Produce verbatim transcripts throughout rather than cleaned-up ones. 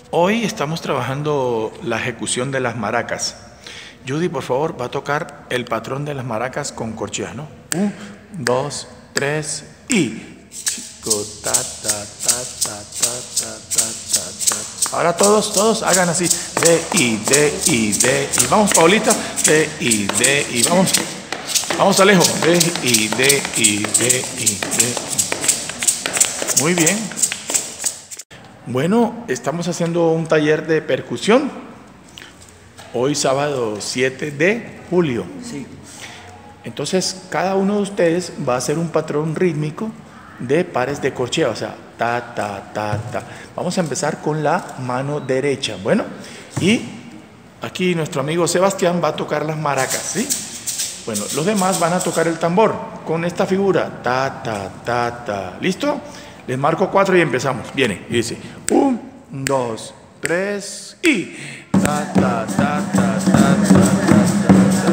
Hoy estamos trabajando la ejecución de las maracas. Judy, por favor, va a tocar el patrón de las maracas con corcheas, ¿no? Un, dos, tres y... Chico, ta, ta, ta, ta, ta, ta, ta, ta, ta. Ahora todos, todos hagan así. De y, de y, de y. Vamos, Paulita. De y, de y. Vamos. Vamos, Alejo. De y, de y, de y, de y. Muy bien. Bueno, estamos haciendo un taller de percusión. Hoy sábado siete de julio. Sí. Entonces, cada uno de ustedes va a hacer un patrón rítmico de pares de corchea, o sea, ta, ta, ta, ta. Vamos a empezar con la mano derecha. Bueno, y aquí nuestro amigo Sebastián va a tocar las maracas, ¿sí? Bueno, los demás van a tocar el tambor con esta figura. Ta, ta, ta, ta. ¿Listo? Les marco cuatro y empezamos. Viene, y dice un, dos, tres y ta, ta, ta, ta, ta, ta, ta, ta.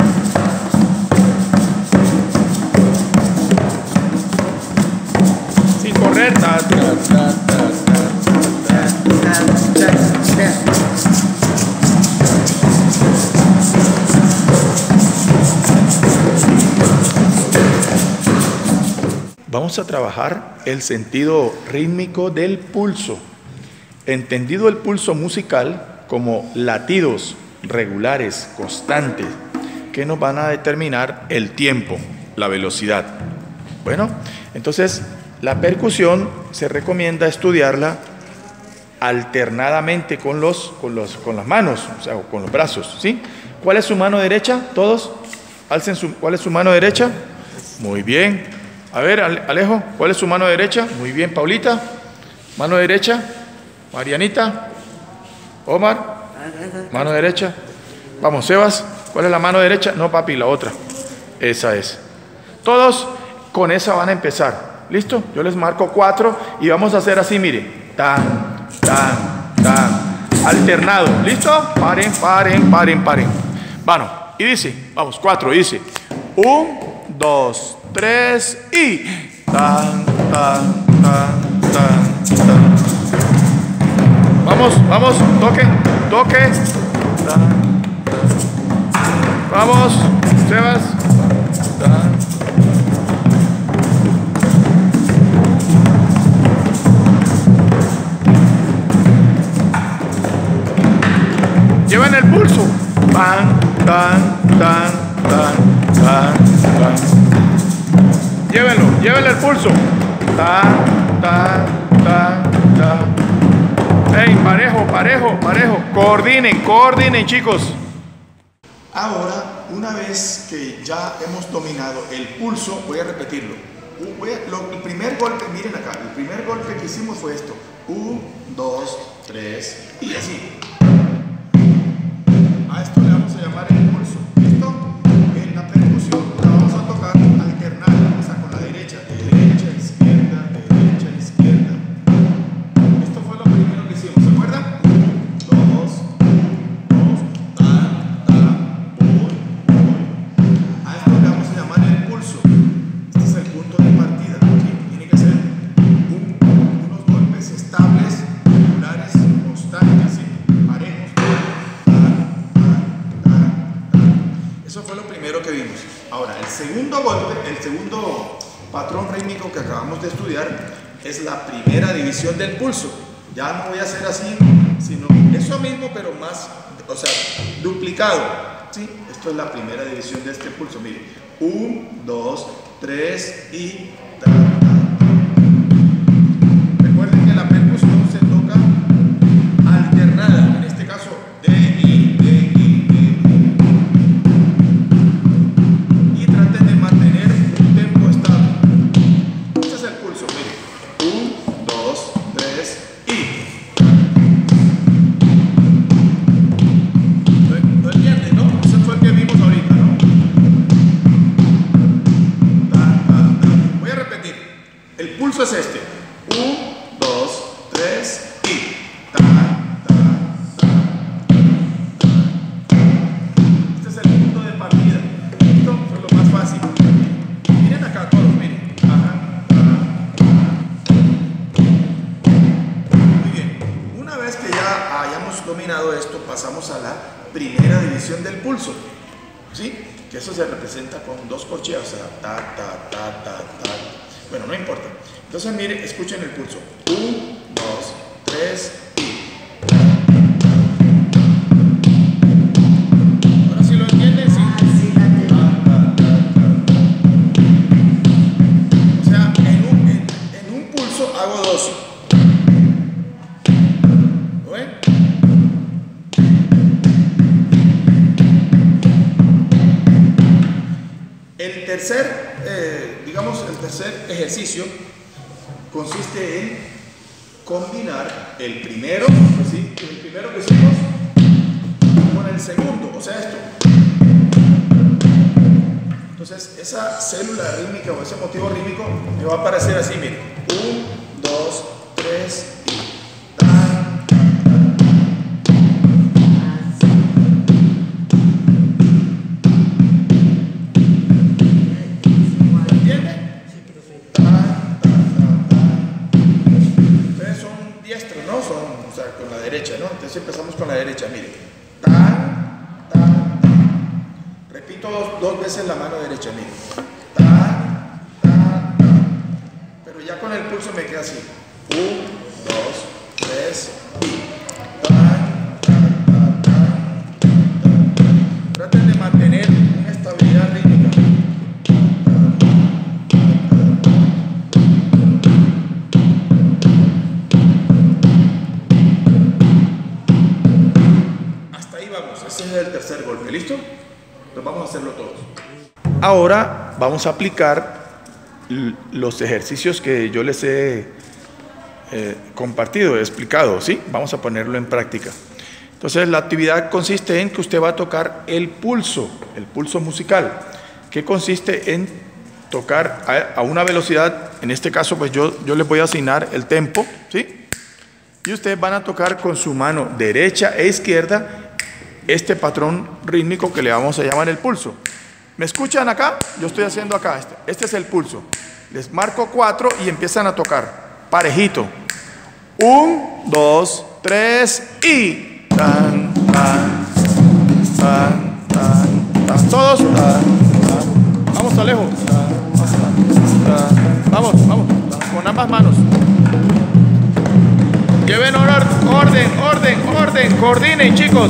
Sin correr. Ta, ta, ta, ta, ta, ta, ta, ta. Vamos a trabajar el sentido rítmico del pulso, entendido el pulso musical como latidos regulares, constantes, que nos van a determinar el tiempo, la velocidad. Bueno, entonces la percusión se recomienda estudiarla alternadamente con, los, con, los, con las manos, o sea, con los brazos, ¿sí? ¿Cuál es su mano derecha? Todos, alcen su, ¿cuál es su mano derecha? Muy bien. A ver, Alejo, ¿cuál es su mano derecha? Muy bien, Paulita. Mano derecha. Marianita. Omar. Mano derecha. Vamos, Sebas. ¿Cuál es la mano derecha? No, papi, la otra. Esa es. Todos con esa van a empezar. ¿Listo? Yo les marco cuatro y vamos a hacer así, mire. Tan, tan, tan. Alternado. ¿Listo? Paren, paren, paren, paren. Bueno, y dice, vamos, cuatro, dice. Un, dos, tres y tan, tan, tan, tan, tan. Vamos, vamos, toque, toque. Tan, tan. Vamos, Sebas. Tan. Lleven el pulso. Tan, tan, tan, tan, tan, tan. Llévenlo, llévenle el pulso. Ta, ta, ta, ta. Ey, parejo, parejo, parejo. Coordinen, coordinen, chicos. Ahora, una vez que ya hemos dominado el pulso, voy a repetirlo. Voy a, lo, el primer golpe, miren acá, el primer golpe que hicimos fue esto. Un, dos, tres y así. A esto le vamos a llamar el pulso. ¿Listo? En la percusión la vamos a tocar alternada, o sea, con la derecha, de derecha a izquierda, de derecha a izquierda. Esto fue lo primero que hicimos, ¿se acuerdan? Un, dos, dos, ta, ta, un, un. A esto le vamos a llamar el pulso. Este es el punto de partida. Aquí tiene que ser un, unos golpes estables, regulares, constantes, ¿sí? Parejos. Eso fue lo primero que vimos. Ahora, el segundo golpe, el segundo patrón rítmico que acabamos de estudiar es la primera división del pulso. Ya no voy a hacer así, sino eso mismo, pero más, o sea, duplicado. ¿Sí? Esto es la primera división de este pulso. Mire, un, dos, tres y ta, ta. Recuerden que la percusión se toca alternada. En este caso, de y, de y. Es este. Un, dos, tres y ta, ta, ta, ta. Este es el punto de partida. Esto fue lo más fácil. Miren acá todos, miren. Ajá, ta, ta. Muy bien. Una vez que ya haya pasamos a la primera división del pulso, ¿sí? Que eso se representa con dos corcheas, o sea, ta, ta, ta, ta, ta. Bueno, no importa. Entonces, mire, escuchen el pulso. uno, dos, tres y... ¿Ahora sí lo entienden? Sí. O sea, en un, en, en un pulso hago dos. ¿Lo ven? El tercer, eh, digamos, el tercer ejercicio consiste en combinar el primero, ¿sí? El primero que hicimos con el segundo, o sea, esto. Entonces, esa célula rítmica o ese motivo rítmico me va a aparecer así, miren. uno, dos, tres y... ¿no? Entonces empezamos con la derecha, mire. Tan, tan, tan. Repito dos, dos veces la mano derecha, mire. Tan, tan, tan. Pero ya con el pulso me queda así. uno, dos, tres y tan, tan, tan, tan, tan, tan. Traten de mantener una estabilidad rítmica. Ese es el tercer golpe, ¿listo? Entonces vamos a hacerlo todos. Ahora vamos a aplicar los ejercicios que yo les he eh, compartido, he explicado, ¿sí? Vamos a ponerlo en práctica. Entonces la actividad consiste en que usted va a tocar el pulso, el pulso musical, que consiste en tocar a, a una velocidad, en este caso pues yo, yo les voy a asignar el tempo, ¿sí? Y ustedes van a tocar con su mano derecha e izquierda este patrón rítmico que le vamos a llamar el pulso. ¿Me escuchan acá? Yo estoy haciendo acá. Este, este es el pulso. Les marco cuatro y empiezan a tocar. Parejito. Un, dos, tres y... Tan, tan, tan, tan, tan. Todos. Tan, tan. Vamos, Alejo. Tan, tan. Vamos, vamos. Con ambas manos. Lleven orden, orden, orden, orden. Coordinen, chicos.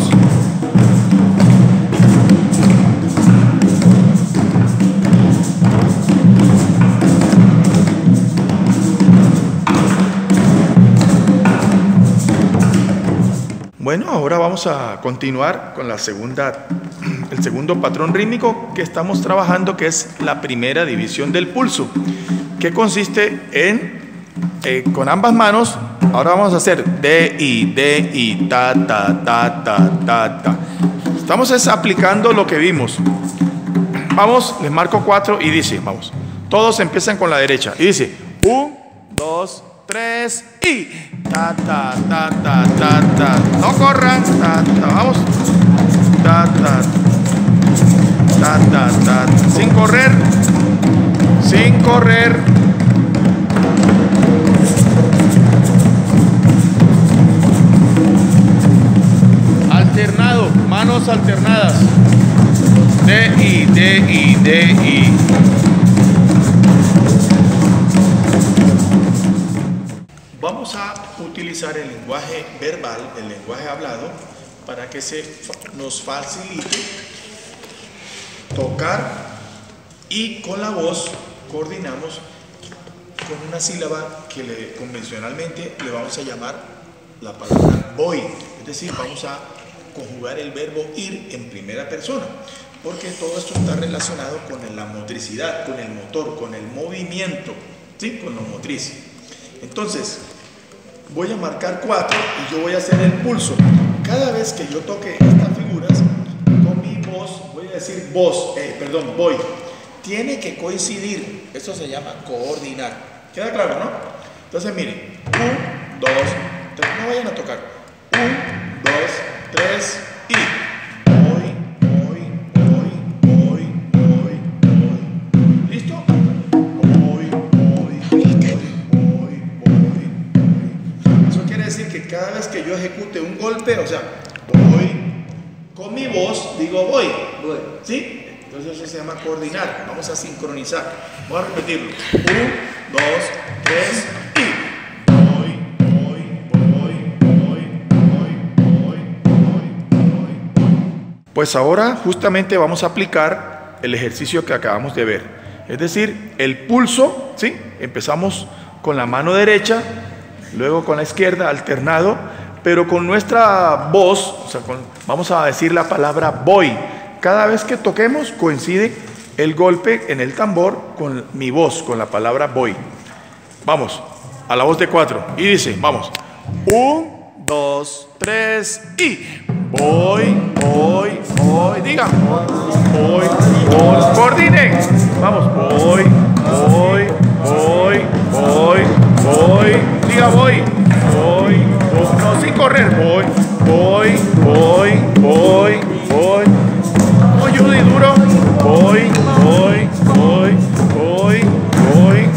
Bueno, ahora vamos a continuar con la segunda, el segundo patrón rítmico que estamos trabajando, que es la primera división del pulso, que consiste en, eh, con ambas manos, ahora vamos a hacer de, y, de, y, ta, ta, ta, ta, ta, ta. Estamos es aplicando lo que vimos. Vamos, les marco cuatro y dice, vamos, todos empiezan con la derecha y dice, uno, dos, tres y ta ta ta ta ta ta. No corran, ta ta, vamos. Ta ta ta ta ta. Sin correr. Sin correr. Alternado, manos alternadas. De y de y de y. Vamos a utilizar el lenguaje verbal, el lenguaje hablado, para que se nos facilite tocar y con la voz coordinamos con una sílaba que le, convencionalmente le vamos a llamar la palabra voy. Es decir, vamos a conjugar el verbo ir en primera persona, porque todo esto está relacionado con la motricidad, con el motor, con el movimiento, ¿sí? Con lo motriz. Entonces, voy a marcar cuatro y yo voy a hacer el pulso. Cada vez que yo toque estas figuras, con mi voz, voy a decir voz, eh, perdón, voy. Tiene que coincidir. Esto se llama coordinar. ¿Queda claro, no? Entonces, miren. uno, dos, tres. No vayan a tocar. uno, dos, tres y... Voy, voy, voy, voy, voy, voy. ¿Listo? Voy, voy, voy, voy, voy, voy. Eso quiere decir que cada vez que yo ejecute un golpe, o sea, voy, con mi voz digo voy. Voy. ¿Sí? Entonces eso se llama coordinar. Vamos a sincronizar. Vamos a repetirlo. uno, dos, tres y voy, voy, voy, voy, voy, voy, voy, voy. Pues ahora justamente vamos a aplicar el ejercicio que acabamos de ver. Es decir, el pulso, ¿sí? Empezamos con la mano derecha, luego con la izquierda, alternado, pero con nuestra voz, o sea, con, vamos a decir la palabra voy. Cada vez que toquemos coincide el golpe en el tambor con mi voz, con la palabra voy. Vamos, a la voz de cuatro. Y dice, vamos. Un, dos, tres y voy, voy, voy. Diga. Voy, voy. Coordinen. Vamos. Voy, voy, voy, voy, voy. Diga voy. Voy, voy. No, sin correr. Voy, voy, voy, voy, voy. Judy, duro. Voy, voy, voy, voy, voy.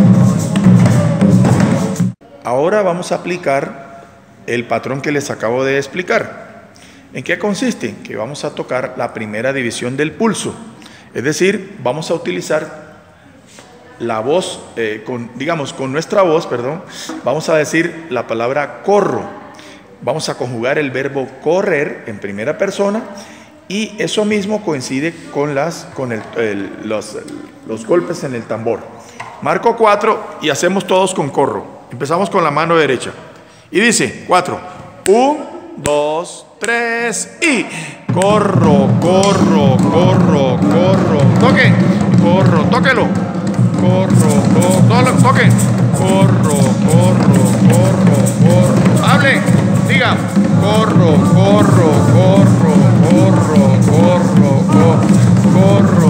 Ahora vamos a aplicar el patrón que les acabo de explicar. ¿En qué consiste? Que vamos a tocar la primera división del pulso. Es decir, vamos a utilizar la voz, eh, con, digamos, con nuestra voz, perdón, vamos a decir la palabra corro. Vamos a conjugar el verbo correr en primera persona. Y eso mismo coincide con, las, con el, el, los, los golpes en el tambor. Marco cuatro y hacemos todos con corro. Empezamos con la mano derecha. Y dice cuatro. uno, dos, tres y corro, corro, corro, corro. Toque, corro, tóquelo. Corro, corro, toque. Corro, corro, corro, corro. Hable, diga. Corro, corro, corro, corro, corro, corro, corro,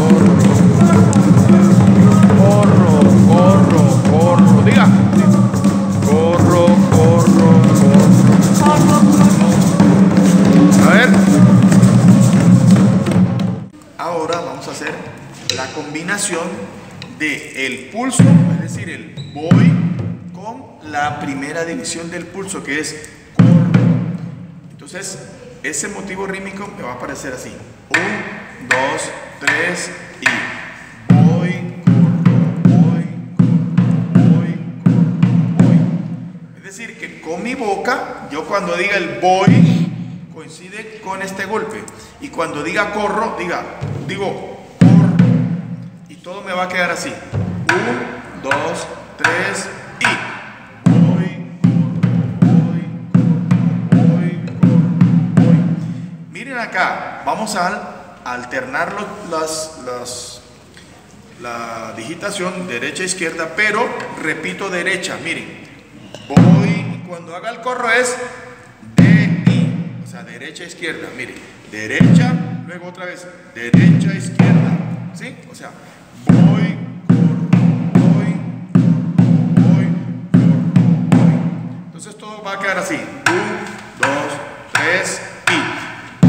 corro, corro, corro, diga. Corro, corro, corro. A ver. Ahora vamos a hacer la combinación de el pulso, es decir, el voy, con la primera división del pulso, que es corro. Entonces, ese motivo rítmico me va a aparecer así. uno, dos, tres y voy, corro, voy, corro, voy, corro, voy. Es decir, que con mi boca, yo cuando diga el voy, coincide con este golpe. Y cuando diga corro, diga, digo corro. Y todo me va a quedar así. uno, dos, tres y acá vamos a alternar los, las, las, la digitación derecha-izquierda, pero repito derecha, miren, voy, y cuando haga el corro es de y, o sea, derecha-izquierda, miren, derecha, luego otra vez, derecha-izquierda, ¿sí? O sea, voy, corro, voy, voy, corro, voy. Entonces todo va a quedar así, uno, dos, tres y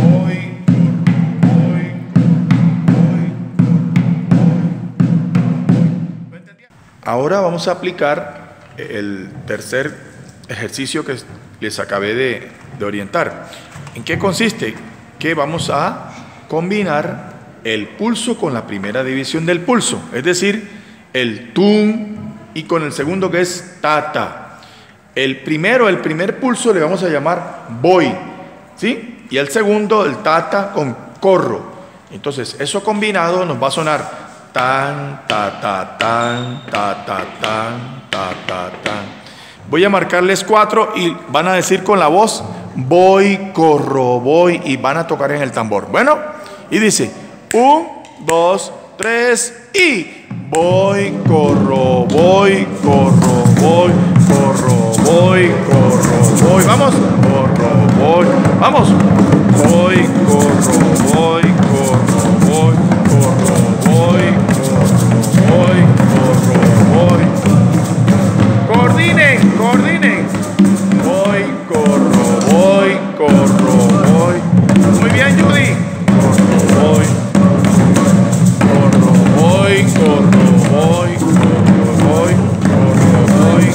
ahora vamos a aplicar el tercer ejercicio que les acabé de, de orientar. ¿En qué consiste? Que vamos a combinar el pulso con la primera división del pulso, es decir, el tum y con el segundo que es tata. El primero, el primer pulso le vamos a llamar voy, ¿sí? Y el segundo, el tata con corro. Entonces, eso combinado nos va a sonar tan, ta, ta, tan, ta, ta, tan, ta, ta, tan. Voy a marcarles cuatro y van a decir con la voz, voy, corro, voy, y van a tocar en el tambor. Bueno, y dice, uno, dos, tres, y voy, corro, voy, corro, voy, corro, voy, corro, voy. Vamos, corro, voy, vamos. Voy, corro, voy, corro, voy, corro, voy, corro, voy, corro, voy. Coordinen, coordinen. Voy, corro, voy, corro, voy. Muy bien, Judy. Corro, voy. Corro, voy, corro, voy, corro, voy, corro, voy.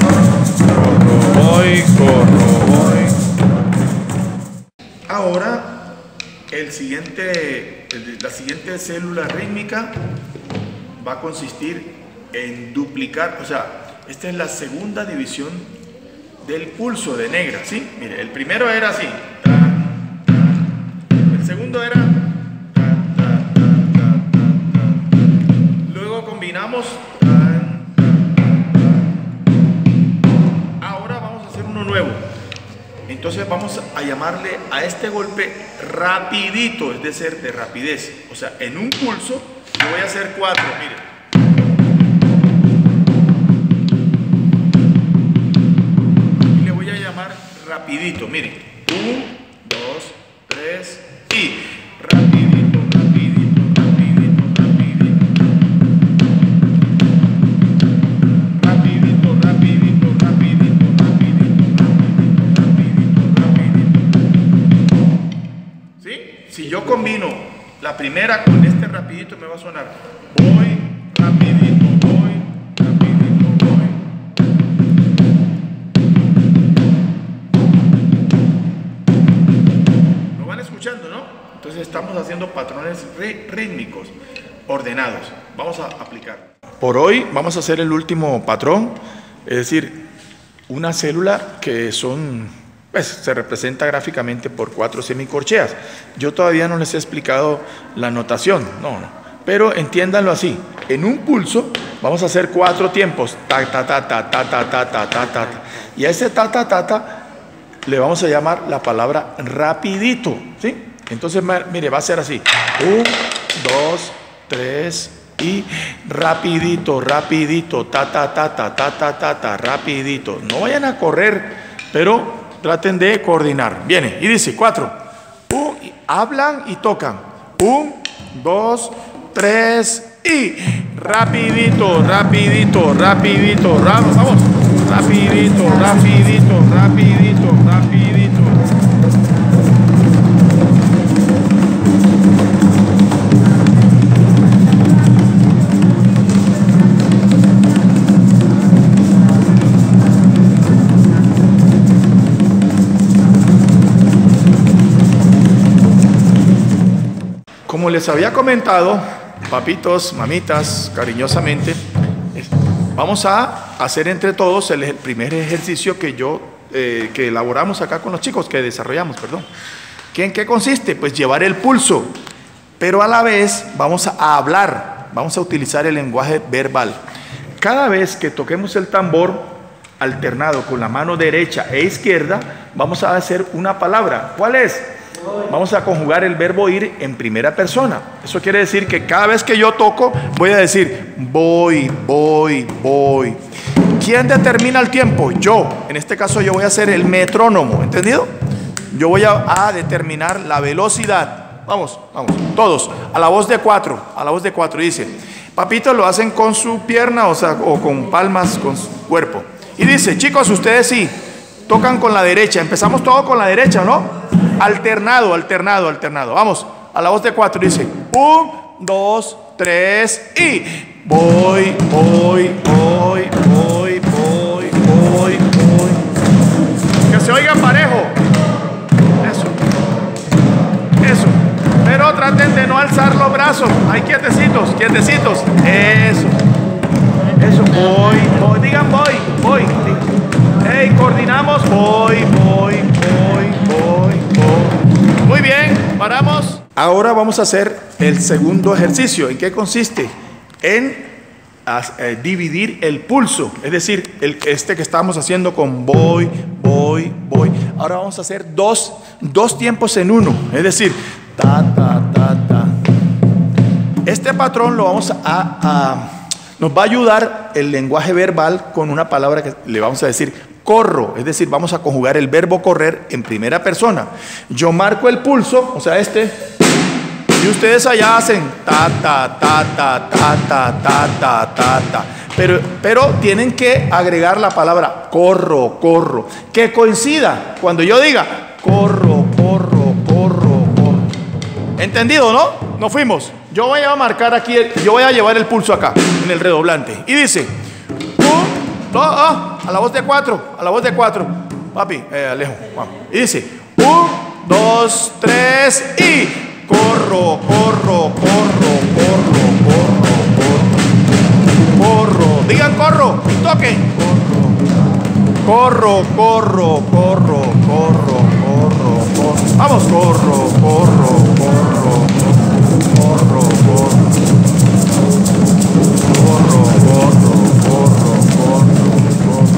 Corro, voy, corro, voy. Ahora el siguiente, el- la siguiente célula rítmica va a consistir en duplicar, o sea, esta es la segunda división del pulso de negra, ¿sí? Mire, el primero era así, ta, ta. El segundo era ta, ta, ta, ta, ta, ta. Luego combinamos tan, tan, tan. Ahora vamos a hacer uno nuevo. Entonces vamos a llamarle a este golpe rapidito, es decir, de rapidez. O sea, en un pulso yo voy a hacer cuatro, mire. Y le voy a llamar rapidito, miren. Un, dos, tres y rapidito, rapidito, rapidito, rapidito. Rapidito, rapidito, rapidito, rapidito, rapidito, rapidito, rapidito. ¿Sí? Si yo combino la primera con este rapidito me va a sonar voy, rapidito, voy, rapidito, voy. ¿Lo van escuchando, no? Entonces estamos haciendo patrones rí- rítmicos, ordenados. Vamos a aplicar. Por hoy vamos a hacer el último patrón, es decir, una célula que son, pues, se representa gráficamente por cuatro semicorcheas. Yo todavía no les he explicado la notación, no, no. Pero entiéndanlo así, en un pulso vamos a hacer cuatro tiempos, ta, ta, ta, ta, ta, ta, ta, ta, ta, ta. Y a ese ta, ta, ta, ta le vamos a llamar la palabra rapidito, ¿sí? Entonces, mire, va a ser así, un, dos, tres, y rapidito, rapidito, ta, ta, ta, ta, ta, ta, ta, ta, rapidito. No vayan a correr, pero traten de coordinar. Viene, y dice, cuatro, un, y hablan y tocan, un, dos, tres, y rapidito, rapidito, rapidito, ra vamos, rapidito, rapidito, rapidito, rapidito. Como les había comentado, papitos, mamitas, cariñosamente, vamos a hacer entre todos el, el primer ejercicio que yo, eh, que elaboramos acá con los chicos, que desarrollamos, perdón. ¿Qué, ¿En qué consiste? Pues llevar el pulso, pero a la vez vamos a hablar, vamos a utilizar el lenguaje verbal. Cada vez que toquemos el tambor alternado con la mano derecha e izquierda, vamos a hacer una palabra. ¿Cuál es? Vamos a conjugar el verbo ir en primera persona. Eso quiere decir que cada vez que yo toco, voy a decir voy, voy, voy. ¿Quién determina el tiempo? Yo. En este caso yo voy a ser el metrónomo, ¿entendido? Yo voy a, a determinar la velocidad. Vamos, vamos, todos. A la voz de cuatro, a la voz de cuatro. Dice, papito, lo hacen con su pierna, o sea, o con palmas, con su cuerpo. Y dice, chicos, ustedes sí, tocan con la derecha. Empezamos todo con la derecha, ¿no? Alternado, alternado, alternado. Vamos, a la voz de cuatro dice, un, dos, tres y voy, voy, voy, voy, voy, voy, voy. Que se oiga parejo. Eso, eso. Pero traten de no alzar los brazos. Ahí quietecitos, quietecitos. Eso, eso, voy, voy. Digan voy, voy. Hey, coordinamos, voy, voy, voy, voy, voy. Muy bien, paramos. Ahora vamos a hacer el segundo ejercicio. ¿En qué consiste? En eh, dividir el pulso. Es decir, el, este que estamos haciendo con voy, voy, voy. Ahora vamos a hacer dos, dos tiempos en uno. Es decir, ta, ta, ta, ta. Este patrón lo vamos a... a nos va a ayudar el lenguaje verbal con una palabra que le vamos a decir corro, es decir, vamos a conjugar el verbo correr en primera persona. Yo marco el pulso, o sea, este, y ustedes allá hacen ta, ta, ta, ta, ta, ta, ta, ta, ta, ta. Pero, pero tienen que agregar la palabra corro, corro, que coincida cuando yo diga corro, corro, corro, corro. ¿Entendido, no? Nos fuimos. Yo voy a marcar aquí, yo voy a llevar el pulso acá, en el redoblante. Y dice, un, dos, oh, a la voz de cuatro, a la voz de cuatro. Papi, eh, Alejo, vamos. Y dice, un, dos, tres y corro, corro, corro, corro, corro, corro, corro. Digan corro, toquen. Corro, corro, corro, corro, corro, corro. Vamos, corro, corro, corro, corro, corro. Corro, corro, corro, corro, corro.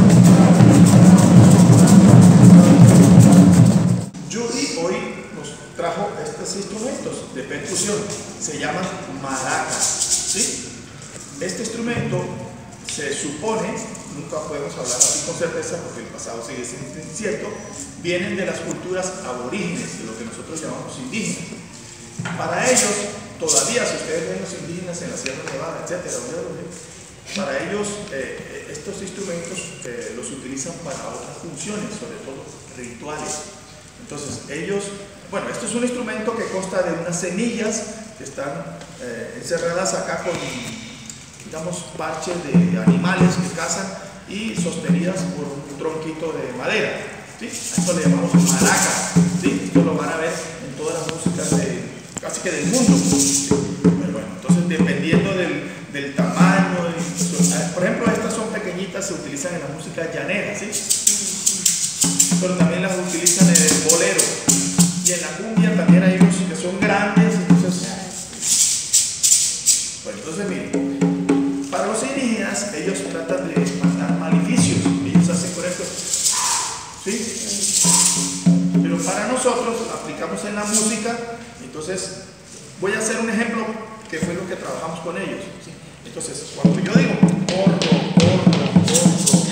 Judy hoy nos trajo estos instrumentos de percusión. Se llaman maracas, ¿sí? Este instrumento se supone, nunca podemos hablar así con certeza porque el pasado sigue siendo incierto, vienen de las culturas aborígenes, de lo que nosotros llamamos indígenas. Para ellos, todavía, si ustedes ven los indígenas en la Sierra Nevada, etcétera, para ellos eh, estos instrumentos eh, los utilizan para otras funciones, sobre todo rituales. Entonces ellos, bueno, esto es un instrumento que consta de unas semillas que están eh, encerradas acá con, digamos, parches de animales que cazan y sostenidas por un tronquito de madera, ¿sí? A esto le llamamos maraca, ¿sí? Esto lo van a ver en todas las músicas de, casi que del mundo, ¿sí? Pero bueno, entonces dependiendo del, del tamaño, del, por ejemplo, estas son pequeñitas, se utilizan en la música llanera, ¿sí? Pero también las utilizan en el bolero y en la cumbia también hay unos que son grandes, entonces, bueno, entonces miren, para los indígenas ellos tratan de matar maleficios, ellos hacen con esto, ¿sí? Pero para nosotros aplicamos en la música, entonces voy a hacer un ejemplo que fue lo que trabajamos con ellos, ¿sí? Entonces cuando yo digo corro, corro, corro,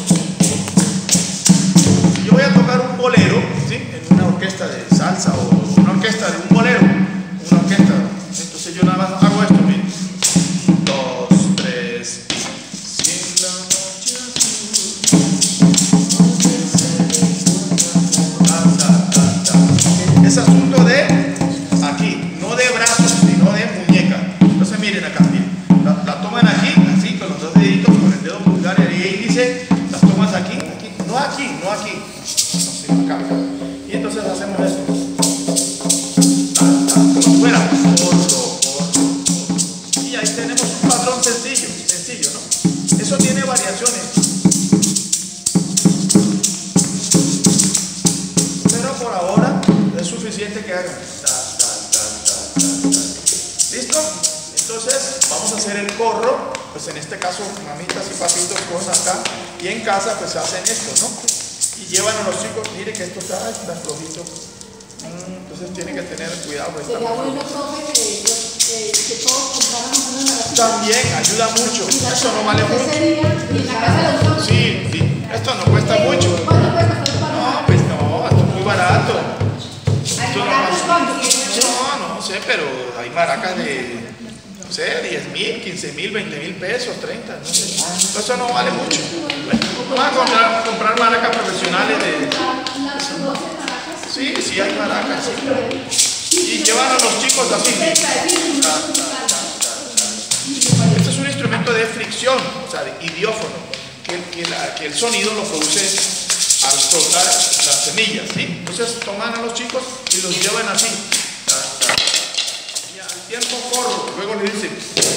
yo voy a tocar un bolero, ¿sí? En una orquesta de salsa o una orquesta de un bolero, una orquesta, entonces yo nada más hago esto, miren. Dos, tres, sin la noche azul. Ta, ta, ta. Es asunto de aquí, no de brazos, sino de muñeca. Entonces miren acá, miren. La, la toman aquí, así, con los dos deditos, con el dedo pulgar y el índice, las tomas aquí, aquí, no aquí, no aquí. Acá. Y entonces hacemos esto. Ta, ta, como fuera. Corro, corro, corro. Y ahí tenemos un patrón sencillo, sencillo, ¿no? Eso tiene variaciones. Pero por ahora es suficiente que hagan. Ta, ta, ta, ta, ta, ta. ¿Listo? Entonces vamos a hacer el corro. Pues en este caso, mamitas y papitos con acá. Y en casa pues hacen esto, ¿no? Y llevan a los chicos, mire que esto está, está flojito. Mm, entonces tienen que tener cuidado. Sería bueno, profe, que, que, que todos compráramos una maravilla. También ayuda mucho. Eso no vale mucho. Sería, y en la casa lo usamos. Sí, sí. Esto no cuesta mucho. ¿Cuánto cuesta? No, pues no, esto es muy barato. ¿Hay Esto maracas no, cuánto? no, no sé, pero hay maracas de, no sé, diez mil, quince mil, veinte mil pesos, treinta, no sé. Eso no vale mucho. Bueno, vamos a comprar, comprar maracas profesionales de... Sí, sí hay maracas, sí. Y llevan a los chicos así. Este es un instrumento de fricción, o sea, de idiófono, que, que, la, que el sonido lo produce al soltar las semillas, ¿sí? Entonces toman a los chicos y los llevan así. Y al tiempo corro, luego le dicen.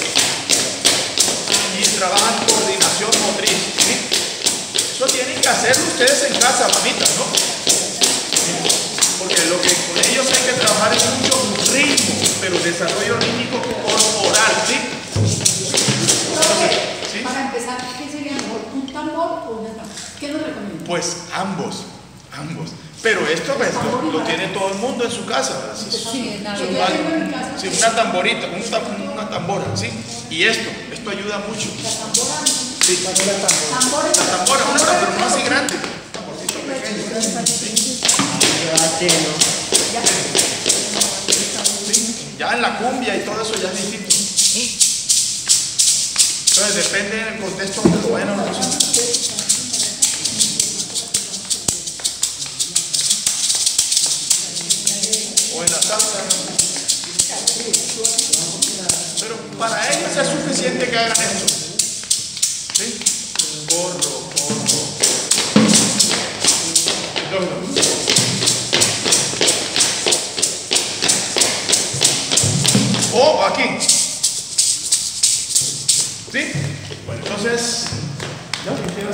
Y trabajan coordinación motriz, ¿sí? Eso tienen que hacerlo ustedes en casa, mamitas, ¿no? Porque lo que con ellos hay que trabajar es mucho ritmo, pero desarrollo rítmico corporal, ¿sí? Entonces, ¿sí? Para empezar, ¿qué sería mejor? ¿Un tambor o una tambor? ¿Qué nos recomiendan? Pues ambos, ambos. Pero esto pues, lo, lo tiene todo el mundo en su casa. ¿Sí? Sí, en la Sí, vida. una, sí, una tamborita, un tam- una tambora, ¿sí? Y esto, esto ayuda mucho. La tambora. Sí, la tambora. Tambores. La tambora, una tambora no así grande. Un tamborcito pequeño. Sí. Ya en la cumbia y todo eso ya es distinto. Entonces depende del contexto donde lo vayan a usar. O en la salsa. Pero para ellos es suficiente que hagan esto. ¿Sí? Corro, corro. No, no. aquí. ¿Sí? Bueno, entonces... ¿no?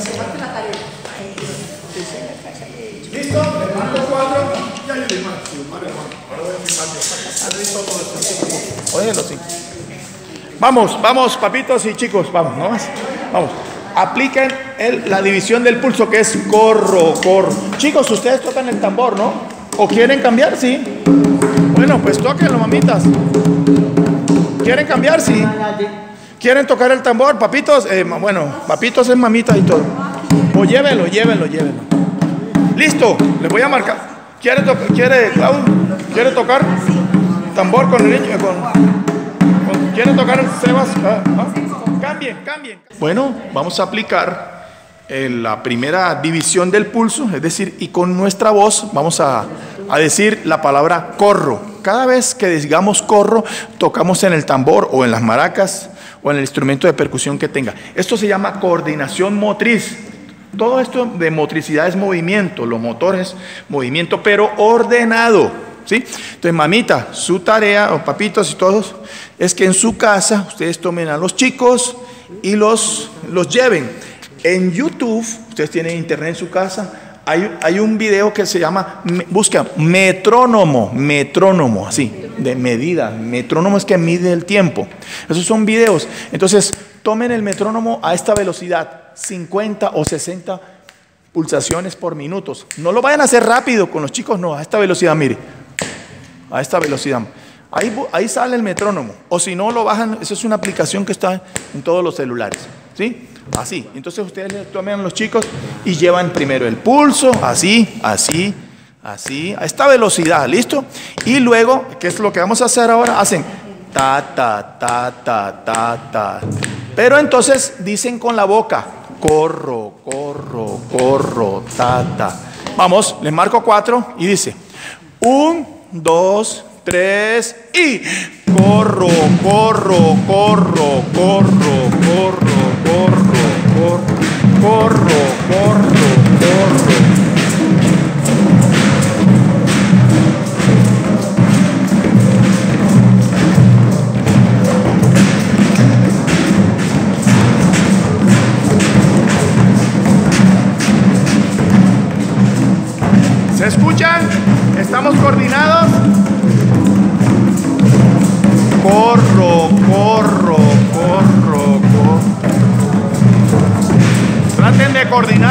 ¿Listo? Le marco cuatro. Ya yo le marco. Ahora voy a filmar. Óyelo, sí. Vamos, vamos, papitos y chicos, vamos, ¿no más? Vamos. Apliquen el, la división del pulso, que es corro, corro. Chicos, ustedes tocan el tambor, ¿no? ¿O quieren cambiar? Sí. Bueno, pues tóquenlo, mamitas. ¿Quieren cambiar? Sí. ¿Quieren tocar el tambor, papitos? Eh, bueno, papitos es mamita y todo. O llévenlo, llévenlo, llévenlo. Listo, les voy a marcar. ¿Quiere, to ¿quiere Claudio? ¿Quiere tocar tambor con el niño? Con, con, ¿Quiere tocar el Sebas? ¿Ah? ¿Ah? Cambien, cambien. Bueno, vamos a aplicar eh, la primera división del pulso, es decir, y con nuestra voz vamos a, a decir la palabra corro. Cada vez que digamos corro, tocamos en el tambor o en las maracas o en el instrumento de percusión que tenga. Esto se llama coordinación motriz. Todo esto de motricidad es movimiento, los motores, movimiento, pero ordenado, ¿sí? Entonces, mamita, su tarea, o papitos y todos, es que en su casa ustedes tomen a los chicos y los, los lleven. En YouTube, ustedes tienen internet en su casa, hay, hay un video que se llama, busca metrónomo, metrónomo, así, de medida. Metrónomo es que mide el tiempo. Esos son videos. Entonces, tomen el metrónomo a esta velocidad, cincuenta o sesenta pulsaciones por minuto. No lo vayan a hacer rápido con los chicos, no, a esta velocidad, mire, a esta velocidad. Ahí, ahí sale el metrónomo, o si no lo bajan, eso es una aplicación que está en todos los celulares, ¿sí? Así, entonces ustedes le toman a los chicos y llevan primero el pulso, así, así, así, a esta velocidad, ¿listo? Y luego, ¿qué es lo que vamos a hacer ahora? Hacen ta, ta, ta, ta, ta, ta. Pero entonces dicen con la boca, corro, corro, corro, ta, ta. Vamos, les marco cuatro y dice, un, dos, tres y corro, corro, corro, corro, corro, corro, corro, corro, corro, corro. ¿Se escuchan? ¿Estamos coordinados? Corro, corro, corro, corro. Traten de coordinar.